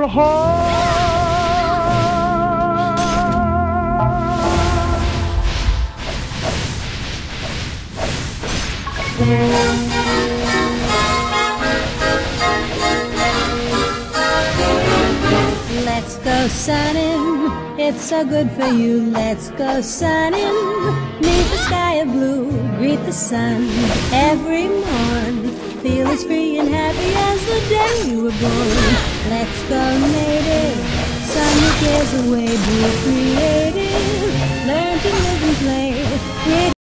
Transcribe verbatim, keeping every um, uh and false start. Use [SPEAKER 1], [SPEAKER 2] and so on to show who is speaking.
[SPEAKER 1] Let's go sunning, it's so good for you. Let's go sunning, neath the sky of blue. Greet the sun every morn. Feel as free and happy as the day you were born. Let's go native, sun your cares away. Be creative, learn to live and play.